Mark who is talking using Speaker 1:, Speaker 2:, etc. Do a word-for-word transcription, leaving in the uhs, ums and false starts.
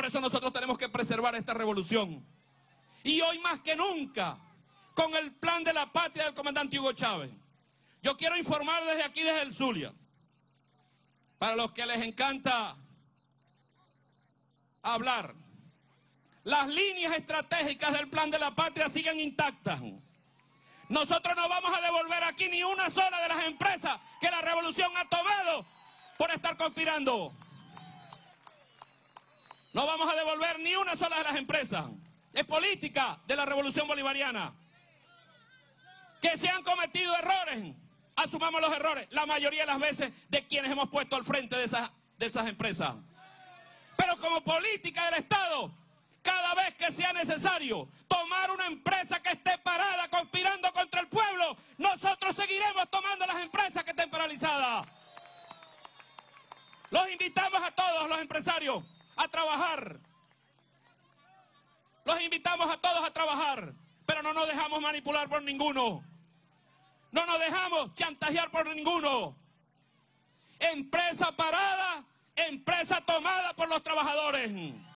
Speaker 1: eso nosotros tenemos que preservar esta revolución. Y hoy más que nunca, con el plan de la patria del comandante Hugo Chávez, yo quiero informar desde aquí, desde el Zulia, para los que les encanta hablar, las líneas estratégicas del plan de la patria siguen intactas. Nosotros no vamos a devolver aquí ni una sola de las empresas que la revolución ha tomado por estar conspirando. No vamos a devolver ni una sola de las empresas. Es política de la revolución bolivariana. Que se han cometido errores, asumamos los errores, la mayoría de las veces de quienes hemos puesto al frente de esas, de esas empresas. Pero como política del Estado, cada vez que sea necesario tomar una empresa que esté parada conspirando contra el pueblo, nosotros seguiremos tomando las empresas que estén paralizadas. Los invitamos a todos los empresarios a trabajar. Los invitamos a todos a trabajar, pero no nos dejamos manipular por ninguno. No nos dejamos chantajear por ninguno. Empresa parada, empresa tomada por los trabajadores.